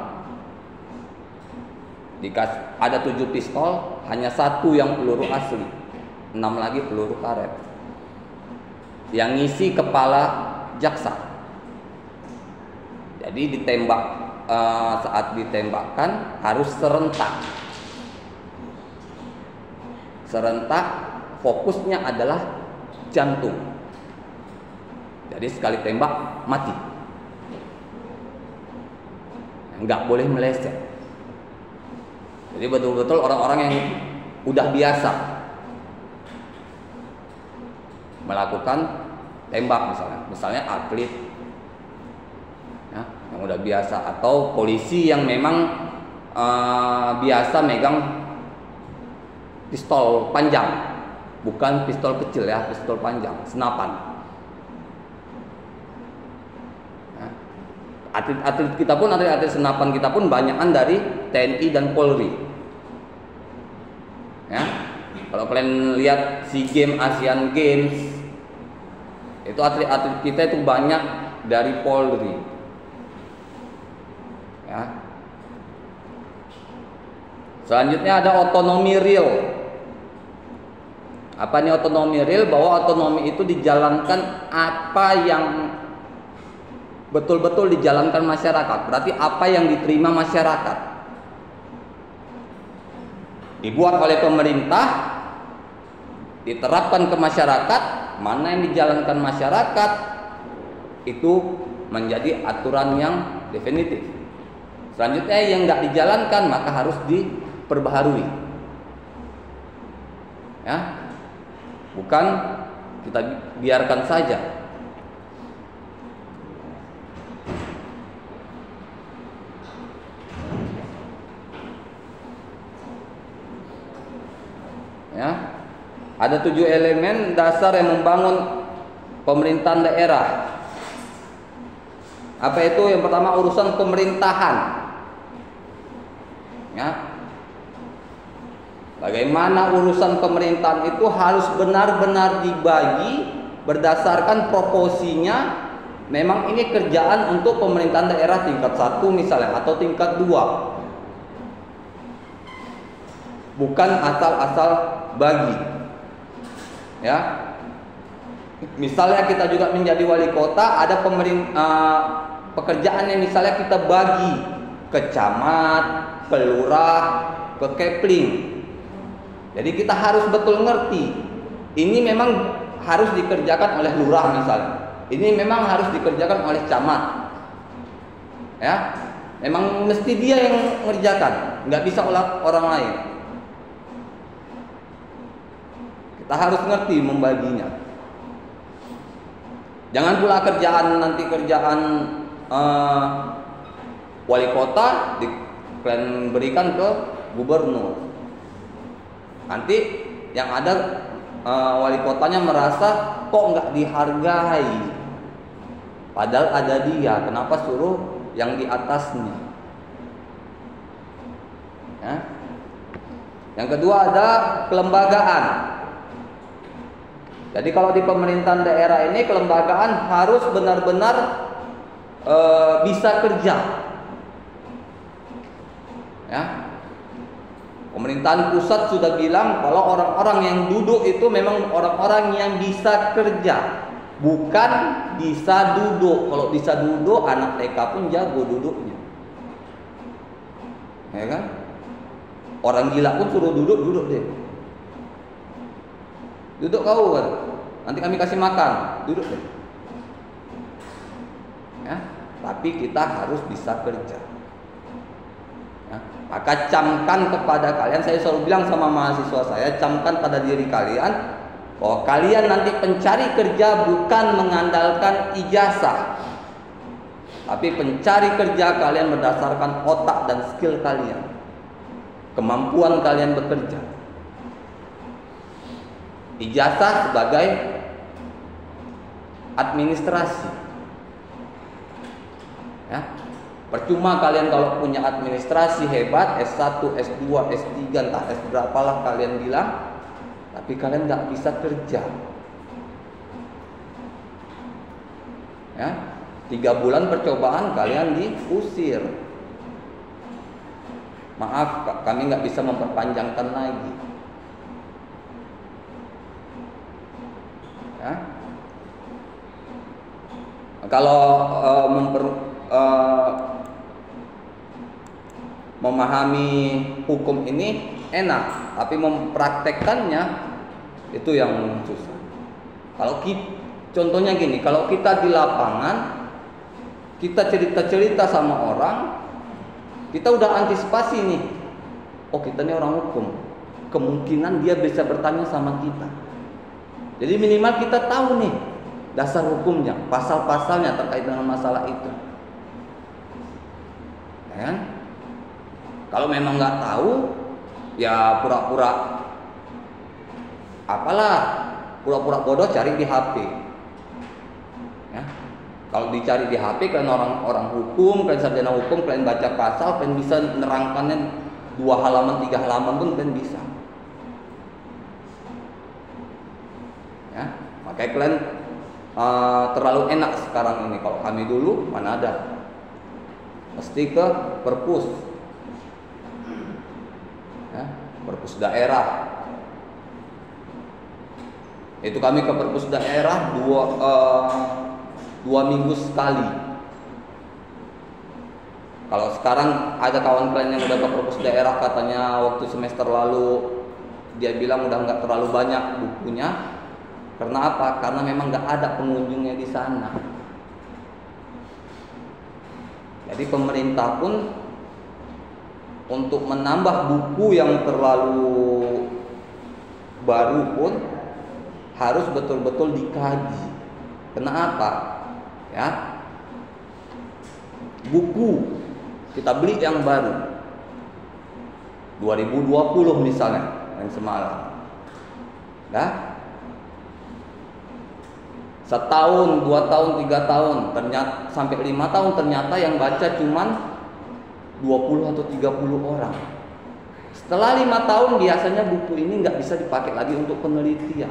ada 7 pistol, hanya 1 yang peluru asli, 6 lagi peluru karet. Yang ngisi kepala jaksa. Jadi ditembak, saat ditembakkan harus serentak. Serentak, fokusnya adalah jantung. Jadi sekali tembak mati. Nggak boleh meleset. Jadi betul-betul orang-orang yang udah biasa melakukan tembak, misalnya atlet ya, yang udah biasa, atau polisi yang memang biasa megang pistol panjang, bukan pistol kecil ya, pistol panjang, senapan. Atlet kita pun, atlet senapan kita pun banyakan dari TNI dan Polri. Ya, kalau kalian lihat SEA Games, Asian Games, itu atlet-atlet kita itu banyak dari Polri. Ya. Selanjutnya ada otonomi real. Apa nih otonomi real? Bahwa otonomi itu dijalankan apa yang betul-betul dijalankan masyarakat. Berarti apa yang diterima masyarakat dibuat oleh pemerintah, diterapkan ke masyarakat. Mana yang dijalankan masyarakat itu menjadi aturan yang definitif. Selanjutnya yang nggak dijalankan maka harus diperbaharui. Ya, bukan kita biarkan saja. Ya, ada 7 elemen dasar yang membangun pemerintahan daerah. Apa itu? Yang pertama urusan pemerintahan. Ya, bagaimana urusan pemerintahan itu harus benar-benar dibagi berdasarkan proporsinya. Memang ini kerjaan untuk pemerintahan daerah tingkat 1 misalnya, atau tingkat 2. Bukan asal-asal bagi. Ya, misalnya kita juga menjadi wali kota, ada pekerjaan yang misalnya kita bagi ke camat, ke lurah, ke kepling. Jadi kita harus betul ngerti. Ini memang harus dikerjakan oleh lurah misalnya. Ini memang harus dikerjakan oleh camat. Ya, memang mesti dia yang mengerjakan, nggak bisa orang lain. Kita harus ngerti membaginya. Jangan pula nanti kerjaan wali kota kalian berikan ke gubernur. Nanti yang ada wali kotanya merasa kok nggak dihargai, padahal ada dia. Kenapa suruh yang di atasnya? Ya. Yang kedua ada kelembagaan. Jadi kalau di pemerintahan daerah ini kelembagaan harus benar-benar bisa kerja. Ya. Pemerintahan pusat sudah bilang kalau orang-orang yang duduk itu memang orang-orang yang bisa kerja, bukan bisa duduk. Kalau bisa duduk, anak TK pun jago duduknya. Ya kan? Orang gila pun suruh duduk deh. Duduk kau kan, nanti kami kasih makan, duduk deh. Ya, tapi kita harus bisa kerja. Ya, maka camkan kepada kalian, saya selalu bilang sama mahasiswa saya, camkan pada diri kalian bahwa kalian nanti pencari kerja bukan mengandalkan ijazah, tapi pencari kerja kalian berdasarkan otak dan skill kalian, kemampuan kalian bekerja. Ijazah sebagai administrasi. Ya. Percuma kalian kalau punya administrasi hebat, S1, S2, S3, entah S berapalah kalian bilang, tapi kalian nggak bisa kerja. Ya, 3 bulan percobaan kalian diusir. Maaf, kami nggak bisa memperpanjangkan lagi. Ya. Kalau memahami hukum ini enak, tapi mempraktekkannya itu yang susah. Kalau contohnya gini, kalau kita di lapangan, kita cerita-cerita sama orang, kita udah antisipasi nih. Oh, kita ini orang hukum, kemungkinan dia bisa bertanya sama kita. Jadi minimal kita tahu nih dasar hukumnya, pasal-pasalnya terkait dengan masalah itu. Ya kan? Kalau memang nggak tahu, ya pura-pura apalah, pura-pura bodoh cari di HP. Ya. Kalau dicari di HP, kalian orang hukum, kalian sarjana hukum, kalian baca pasal, kalian bisa nerangkannya 2 halaman, 3 halaman pun kalian bisa. Ya, makanya kalian terlalu enak sekarang ini. Kalau kami dulu mana ada, mesti ke perpus. Perpus daerah. Itu kami ke perpus daerah 2 minggu sekali. Kalau sekarang ada kawan kalian yang udah ke perpus daerah, katanya waktu semester lalu dia bilang udah nggak terlalu banyak bukunya. Karena apa? Karena memang nggak ada pengunjungnya di sana. Jadi pemerintah pun untuk menambah buku yang terlalu baru pun harus betul-betul dikaji. Kenapa? Ya, buku kita beli yang baru 2020 misalnya, yang semalam, nah, 1 tahun, 2 tahun, 3 tahun, ternyata sampai 5 tahun, ternyata yang baca cuman 20 atau 30 orang. Setelah 5 tahun biasanya buku ini nggak bisa dipakai lagi untuk penelitian.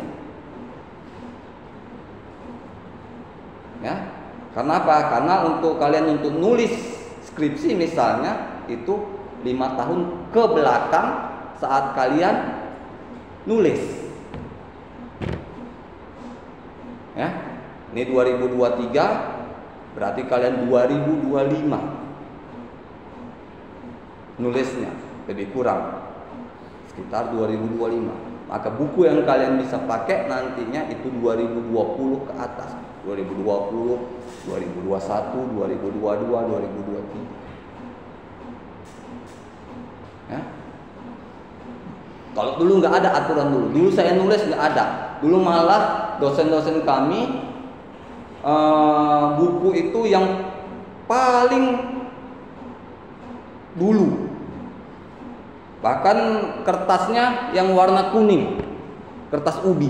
Ya, karena apa? Karena untuk kalian untuk nulis skripsi misalnya itu 5 tahun ke belakang saat kalian nulis. Ya, ini 2023, berarti kalian 2025. Nulisnya lebih kurang sekitar 2025. Maka buku yang kalian bisa pakai nantinya itu 2020 ke atas, 2020, 2021, 2022, 2023. Ya. Kalau dulu nggak ada aturan dulu saya nulis nggak ada. Dulu malah dosen-dosen kami buku itu yang paling dulu. Bahkan kertasnya yang warna kuning, kertas ubi.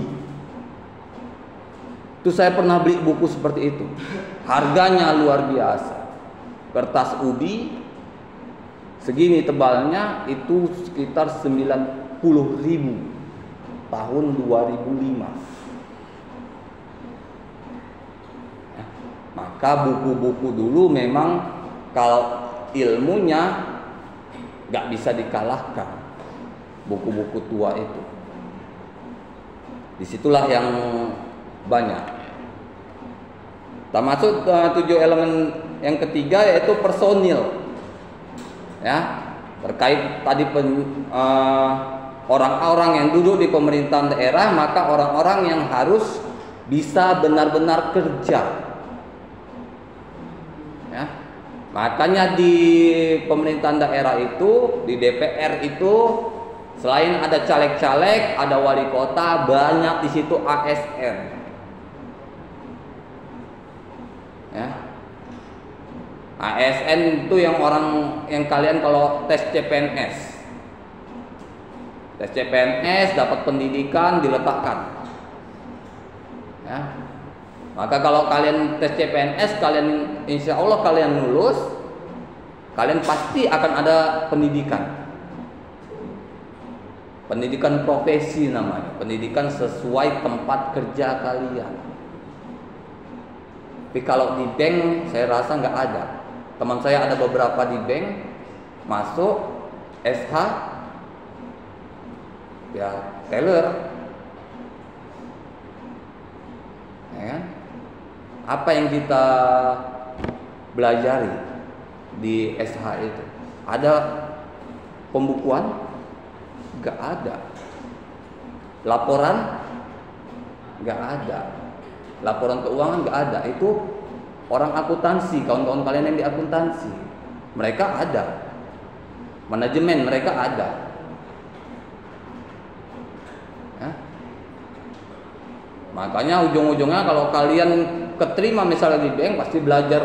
Itu saya pernah beli buku seperti itu. Harganya luar biasa. Kertas ubi segini tebalnya itu sekitar 90.000 tahun 2005. Maka buku-buku dulu memang kalau ilmunya gak bisa dikalahkan buku-buku tua itu. Disitulah yang banyak. Termasuk 7 elemen yang ketiga yaitu personil. Ya, terkait tadi orang-orang yang duduk di pemerintahan daerah, maka orang-orang yang harus bisa benar-benar kerja. Ya. Makanya di pemerintahan daerah itu, di DPR itu, selain ada caleg-caleg, ada wali kota, banyak di situ ASN. Ya. ASN itu yang kalian kalau tes CPNS. Tes CPNS dapat pendidikan diletakkan. Ya. Maka kalau kalian tes CPNS, kalian insya Allah kalian lulus, kalian pasti akan ada pendidikan. Pendidikan profesi namanya, pendidikan sesuai tempat kerja kalian. Tapi kalau di bank saya rasa nggak ada. Teman saya ada beberapa di bank, masuk SH, ya teller, ya kan? Apa yang kita belajari di SH itu? Ada pembukuan? Gak ada. Laporan? Gak ada. Laporan keuangan gak ada. Itu orang akuntansi, kawan-kawan kalian yang di akuntansi, mereka ada. Manajemen mereka ada. Ya? Makanya ujung-ujungnya kalau kalian keterima misalnya di bank, pasti belajar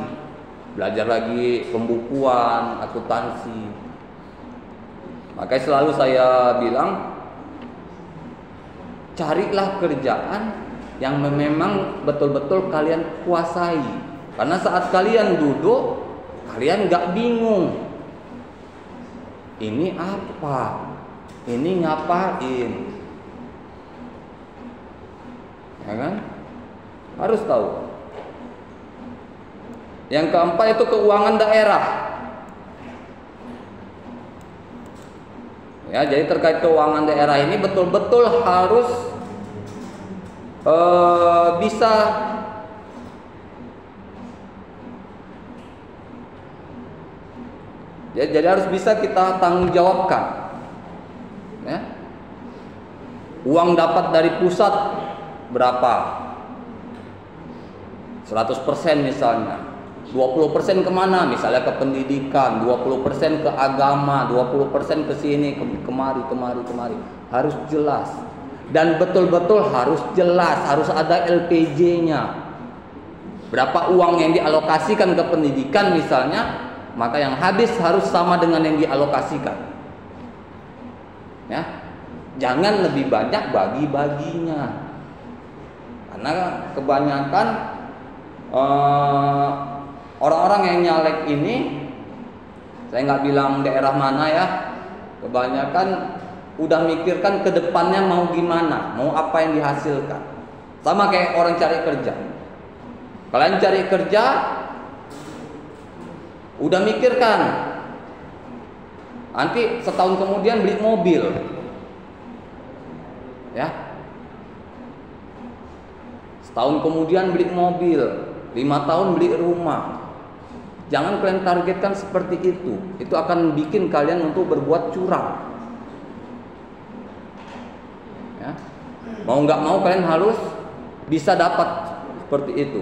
lagi pembukuan, akuntansi. Makanya selalu saya bilang, carilah kerjaan yang memang betul-betul kalian kuasai. Karena saat kalian duduk, kalian gak bingung. Ini apa? Ini ngapain? Ya kan? Harus tahu. Yang keempat itu keuangan daerah. Ya, jadi terkait keuangan daerah ini betul-betul harus bisa jadi harus bisa kita tanggung jawabkan. Ya. Uang dapat dari pusat berapa? 100% misalnya. 20% kemana? Misalnya ke pendidikan, 20% ke agama, 20% ke sini, kemari. Harus jelas. Dan betul-betul harus jelas, harus ada LPJ-nya. Berapa uang yang dialokasikan ke pendidikan misalnya, maka yang habis harus sama dengan yang dialokasikan. Ya. Jangan lebih banyak bagi-baginya. Karena kebanyakan orang-orang yang nyalek ini, saya nggak bilang daerah mana ya, kebanyakan udah mikirkan ke depannya mau gimana, mau apa yang dihasilkan. Sama kayak orang cari kerja. Kalian cari kerja, udah mikirkan, nanti setahun kemudian beli mobil, ya. Setahun kemudian beli mobil, 5 tahun beli rumah. Jangan kalian targetkan seperti itu. Itu akan bikin kalian untuk berbuat curang. Ya. Mau nggak mau kalian harus bisa dapat seperti itu.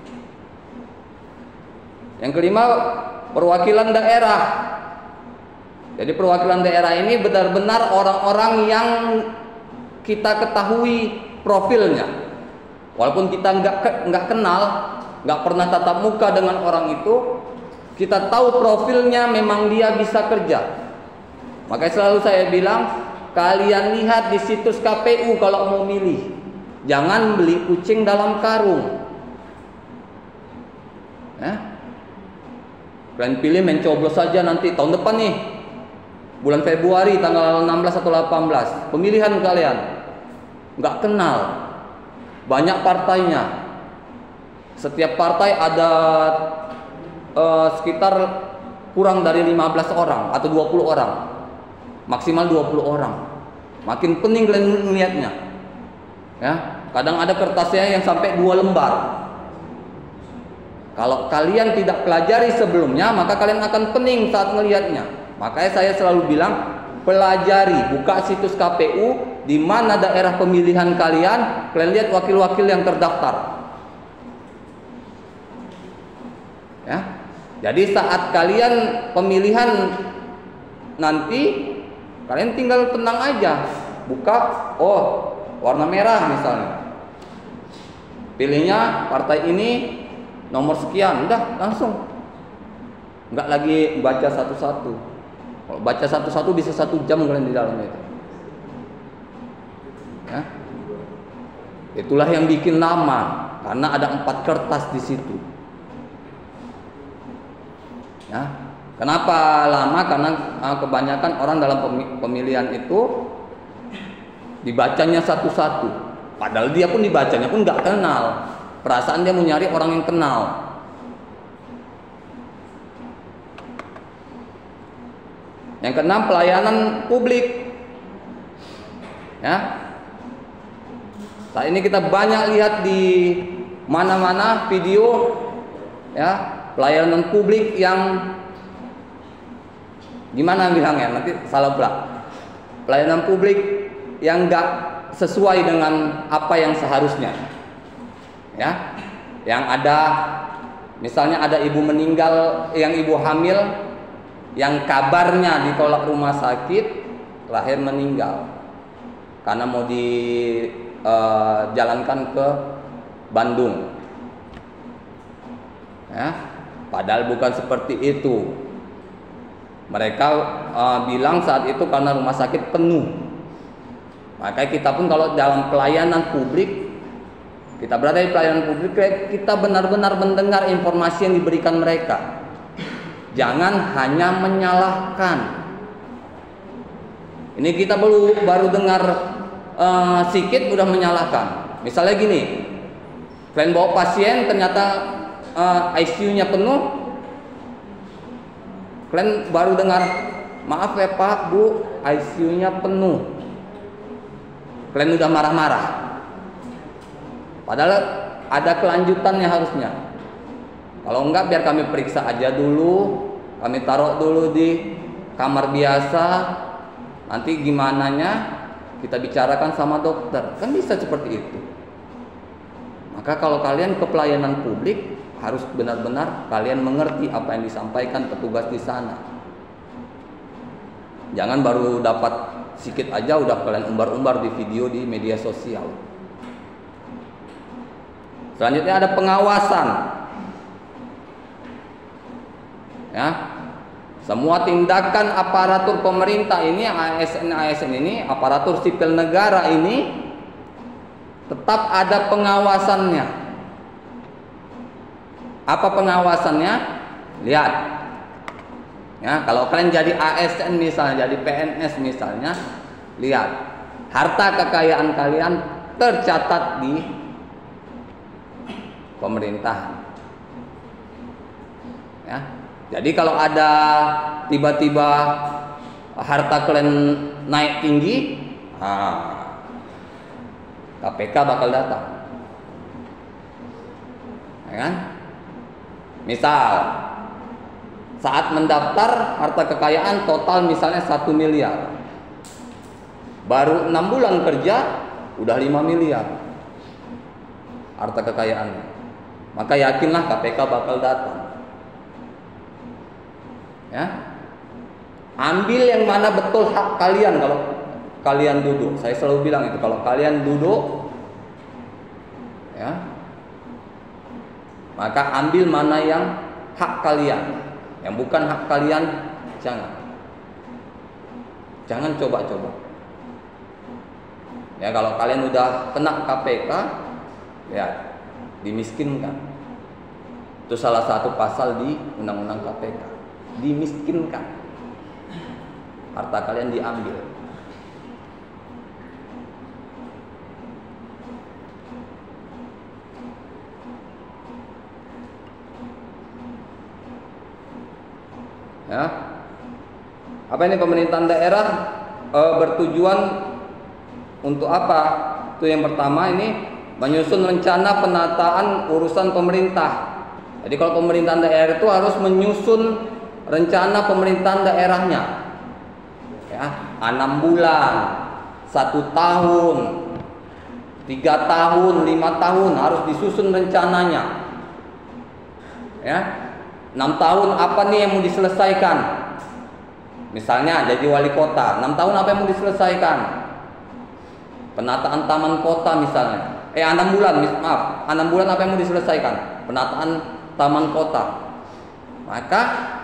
Yang kelima, perwakilan daerah. Jadi perwakilan daerah ini benar-benar orang-orang yang kita ketahui profilnya. Walaupun kita nggak kenal, nggak pernah tatap muka dengan orang itu, kita tahu profilnya memang dia bisa kerja. Makanya selalu saya bilang, kalian lihat di situs KPU kalau mau milih, jangan beli kucing dalam karung. Ya? Kalian pilih mencoblos saja nanti tahun depan nih, bulan Februari tanggal 16 atau 18, pemilihan kalian nggak kenal, banyak partainya. Setiap partai ada sekitar kurang dari 15 orang atau 20 orang, maksimal 20 orang. Makin pening kalian melihatnya. Ya, kadang ada kertasnya yang sampai 2 lembar. Kalau kalian tidak pelajari sebelumnya, maka kalian akan pening saat melihatnya. Makanya saya selalu bilang, pelajari, buka situs KPU di mana daerah pemilihan kalian, kalian lihat wakil-wakil yang terdaftar. Ya. Jadi saat kalian pemilihan nanti, kalian tinggal tenang aja, buka, oh warna merah misalnya, pilihnya partai ini nomor sekian, udah langsung, nggak lagi baca satu-satu. Kalau baca satu-satu bisa 1 jam kalian di dalamnya itu. Ya. Itulah yang bikin lama. Karena ada 4 kertas di situ. Ya. Kenapa lama? Karena kebanyakan orang dalam pemilihan itu dibacanya satu-satu. Padahal dia pun dibacanya pun nggak kenal. Perasaan dia mau nyari orang yang kenal. Yang keenam, pelayanan publik. Ya. Saat ini kita banyak lihat di mana-mana video, ya, pelayanan publik yang gimana bilangnya, nanti salah pula. Pelayanan publik yang nggak sesuai dengan apa yang seharusnya. Ya, yang ada, misalnya ada ibu meninggal, yang ibu hamil, yang kabarnya ditolak rumah sakit, lahir meninggal karena mau dijalankan ke Bandung. Ya, padahal bukan seperti itu. Mereka bilang saat itu karena rumah sakit penuh. Makanya kita pun kalau dalam pelayanan publik, kita berada di pelayanan publik, kita benar-benar mendengar informasi yang diberikan mereka. Jangan hanya menyalahkan. Ini kita baru dengar sikit udah menyalahkan. Misalnya gini, kalian bawa pasien ternyata ICU-nya penuh, kalian baru dengar, maaf ya Pak, Bu, ICU-nya penuh. Kalian udah marah-marah. Padahal ada kelanjutannya harusnya. Kalau enggak, biar kami periksa aja dulu, kami taruh dulu di kamar biasa, nanti gimananya kita bicarakan sama dokter. Kan bisa seperti itu. Maka kalau kalian ke pelayanan publik, harus benar-benar kalian mengerti apa yang disampaikan petugas di sana. Jangan baru dapat sedikit aja udah kalian umbar-umbar di video di media sosial. Selanjutnya ada pengawasan. Ya, semua tindakan aparatur pemerintah ini, ASN ini, aparatur sipil negara ini, tetap ada pengawasannya. Apa pengawasannya? Lihat. Ya, kalau kalian jadi ASN misalnya, jadi PNS misalnya, lihat. Harta kekayaan kalian tercatat di pemerintahan. Ya. Jadi kalau ada tiba-tiba harta kalian naik tinggi, KPK bakal datang. Ya kan? Misal saat mendaftar harta kekayaan total misalnya 1 miliar. Baru 6 bulan kerja udah 5 miliar harta kekayaannya. Maka yakinlah KPK bakal datang. Ya. Ambil yang mana betul hak kalian kalau kalian duduk. Saya selalu bilang itu, kalau kalian duduk, ya, maka ambil mana yang hak kalian. Yang bukan hak kalian, jangan coba-coba. Ya, kalau kalian udah kena KPK, ya, dimiskinkan. Itu salah satu pasal di Undang-Undang KPK. Dimiskinkan, harta kalian diambil. Ya, apa ini pemerintahan daerah bertujuan untuk apa? Itu yang pertama, ini menyusun rencana penataan urusan pemerintah. Jadi kalau pemerintahan daerah itu harus menyusun rencana pemerintahan daerahnya, ya, 6 bulan, 1 tahun, 3 tahun, 5 tahun harus disusun rencananya. Ya, 6 tahun apa nih yang mau diselesaikan? Misalnya jadi wali kota, 6 tahun apa yang mau diselesaikan? Penataan taman kota misalnya. 6 bulan, maaf, 6 bulan apa yang mau diselesaikan? Penataan taman kota. Maka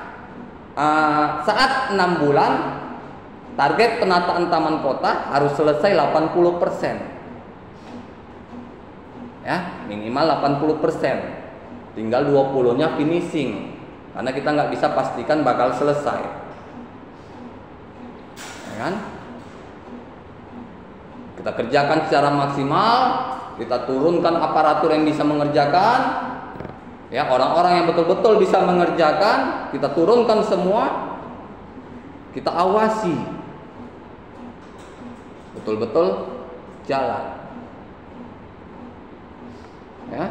saat 6 bulan target penataan taman kota harus selesai 80%. Ya, minimal 80%. Tinggal 20-nya finishing. Karena kita nggak bisa pastikan bakal selesai. Ya kan? Kita kerjakan secara maksimal, kita turunkan aparatur yang bisa mengerjakan. Ya, orang-orang yang betul-betul bisa mengerjakan, kita turunkan semua. Kita awasi. Betul-betul jalan. Ya.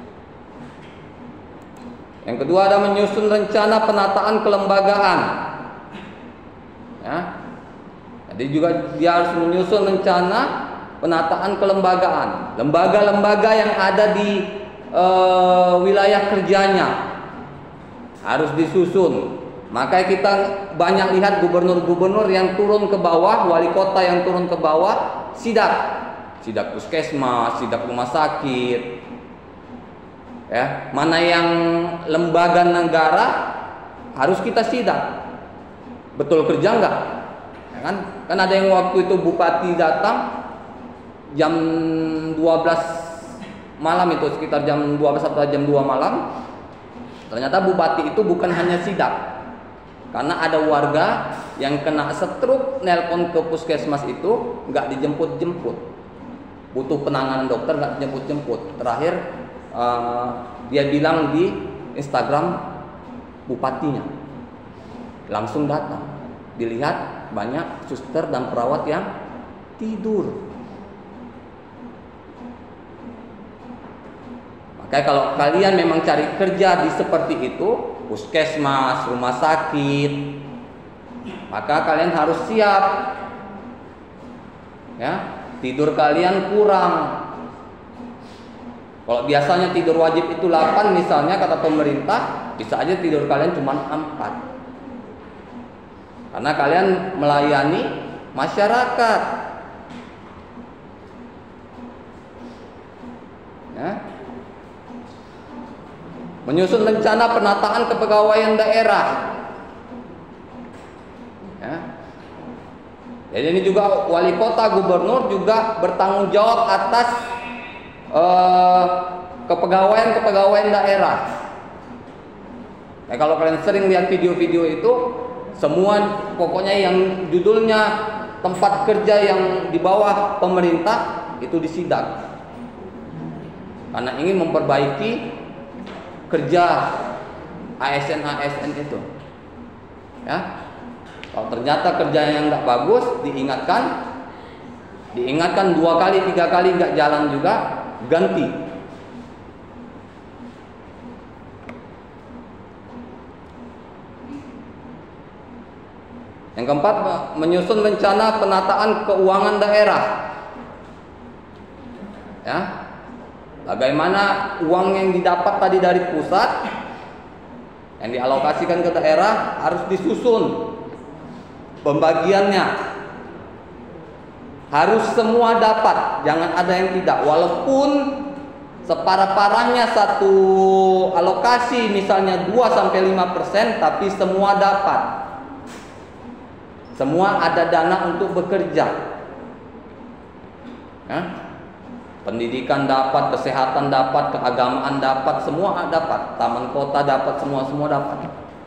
Yang kedua ada menyusun rencana penataan kelembagaan. Ya. Jadi juga dia harus menyusun rencana penataan kelembagaan. Lembaga-lembaga yang ada di wilayah kerjanya harus disusun. Maka kita banyak lihat gubernur-gubernur yang turun ke bawah, wali kota yang turun ke bawah, sidak puskesmas, sidak rumah sakit. Ya, mana yang lembaga negara harus kita sidak. Betul kerja enggak? Ya kan? Kan ada yang waktu itu bupati datang jam 12 malam itu, sekitar jam 12 atau jam 2 malam. Ternyata bupati itu bukan hanya sidak. Karena ada warga yang kena stroke, nelpon ke puskesmas itu enggak dijemput-jemput. Butuh penanganan dokter enggak dijemput-jemput. Terakhir dia bilang di Instagram bupatinya langsung datang, dilihat banyak suster dan perawat yang tidur. Makanya kalau kalian memang cari kerja di seperti itu, puskesmas, rumah sakit, maka kalian harus siap. Ya, tidur kalian kurang. Kalau biasanya tidur wajib itu 8 misalnya kata pemerintah, bisa aja tidur kalian cuma 4. Karena kalian melayani masyarakat. Ya. Menyusun rencana penataan kepegawaian daerah. Ya. Jadi ini juga wali kota, gubernur juga bertanggung jawab atas kepegawaian daerah. Nah, kalau kalian sering lihat video-video itu, semua pokoknya yang judulnya tempat kerja yang di bawah pemerintah itu disidak. Karena ingin memperbaiki kerja ASN itu. Ya. Kalau ternyata kerjanya yang nggak bagus, diingatkan 2 kali 3 kali nggak jalan juga, ganti. Yang keempat, menyusun rencana penataan keuangan daerah. Ya, bagaimana uang yang didapat tadi dari pusat yang dialokasikan ke daerah harus disusun pembagiannya. Harus semua dapat, jangan ada yang tidak. Walaupun separah-parahnya satu alokasi misalnya 2-5%, tapi semua dapat. Semua ada dana untuk bekerja. Ya? Pendidikan dapat, kesehatan dapat, keagamaan dapat, semua dapat. Taman kota dapat, semua dapat.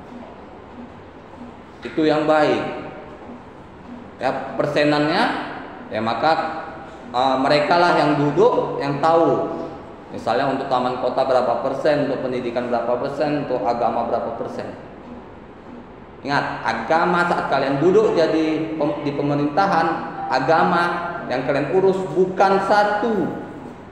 Itu yang baik. Ya, persenannya ya maka mereka lah yang duduk yang tahu. Misalnya untuk taman kota berapa persen, untuk pendidikan berapa persen, untuk agama berapa persen. Ingat, agama saat kalian duduk jadi di pemerintahan, agama yang kalian urus bukan satu.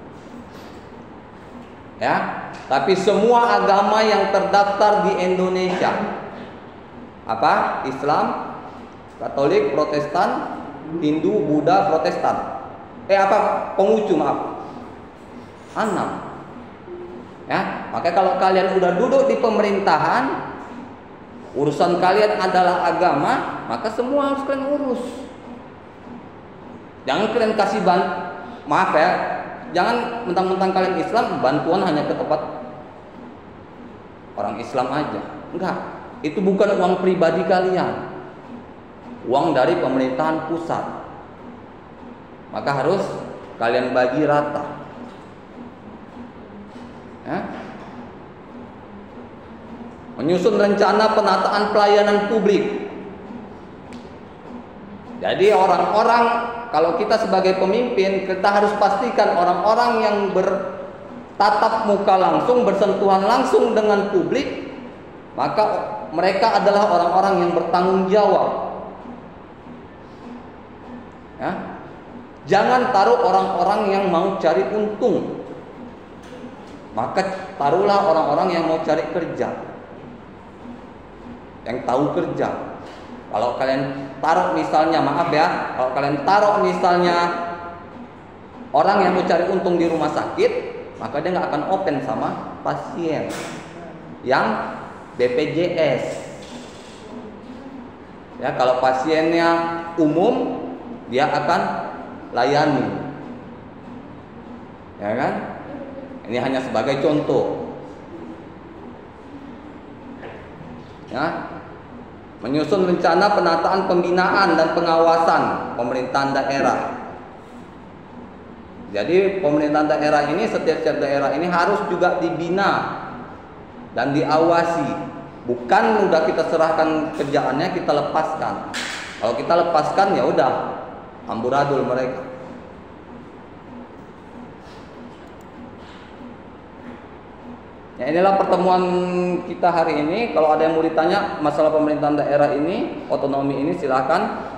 Ya, tapi semua agama yang terdaftar di Indonesia. Apa? Islam, Katolik, Protestan, Hindu, Buddha, Protestan. Konghucu, maaf. 6. Ya, maka kalau kalian udah duduk di pemerintahan, urusan kalian adalah agama, maka semua harus kalian urus. Jangan kalian kasih maaf ya, jangan mentang-mentang kalian Islam, bantuan hanya ke tempat orang Islam aja. Enggak, itu bukan uang pribadi kalian. Uang dari pemerintahan pusat. Maka harus kalian bagi rata. menyusun rencana penataan pelayanan publik. Jadi orang-orang, kalau kita sebagai pemimpin, kita harus pastikan orang-orang yang bertatap muka langsung, bersentuhan langsung dengan publik, maka mereka adalah orang-orang yang bertanggung jawab. Ya. Jangan taruh orang-orang yang mau cari untung, maka taruhlah orang-orang yang mau cari kerja, yang tahu kerja. Kalau kalian taruh misalnya, maaf ya, kalau kalian taruh misalnya orang yang mau cari untung di rumah sakit, maka dia nggak akan open sama pasien yang BPJS. Ya, kalau pasiennya umum, dia akan layani, ya kan? Ini hanya sebagai contoh. Ya, menyusun rencana penataan pembinaan dan pengawasan pemerintahan daerah. Jadi pemerintahan daerah ini, setiap daerah ini harus juga dibina dan diawasi. Bukan udah kita serahkan kerjaannya, kita lepaskan. Kalau kita lepaskan ya udah amburadul mereka. Ya, inilah pertemuan kita hari ini. Kalau ada yang mau ditanya masalah pemerintahan daerah ini, otonomi ini, silakan.